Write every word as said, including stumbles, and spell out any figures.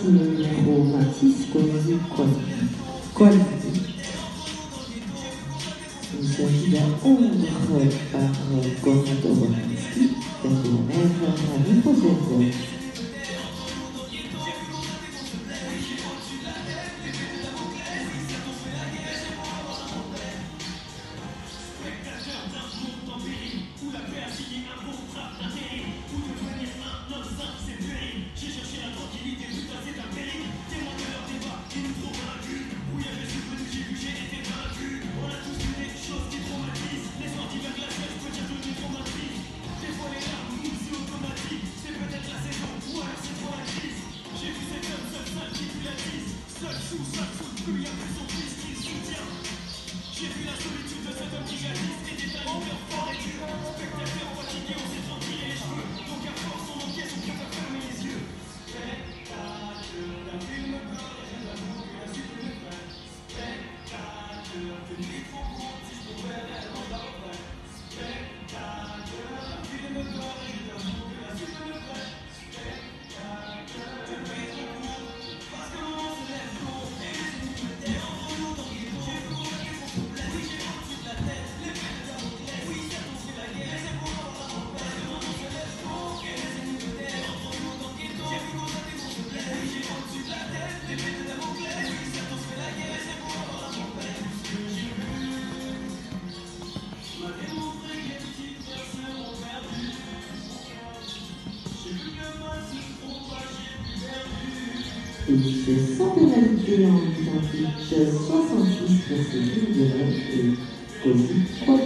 Voici le numéro vingt-six, Quasi Quasi. Il s'agit d'un ombre par Konrad Obolensky, qui a fait la même à l'hypothèse. J'ai vu la solitude de cet homme qui gâtisse et détaille mon cœur fort et dur. Spectateur fatigué, on s'est trop tiré les cheveux. Donc à force, on encaisse, on préfère fermer les yeux. Spectateur, la ville me parle et j'ai l'amour que la suite me fait. Spectateur, que nuit trop courte, si je pouvais réellement la refaire. Spectateur, la ville me parle et j'ai l'amour que la suite me fait. Spectateur, que nuit trop courte, parce que l'on se lève tôt et les ennemis me dérangent entre nous dans les mots. Et c'est sans pénalité en identique soixante-six, c'est une de et Quasi Quasi.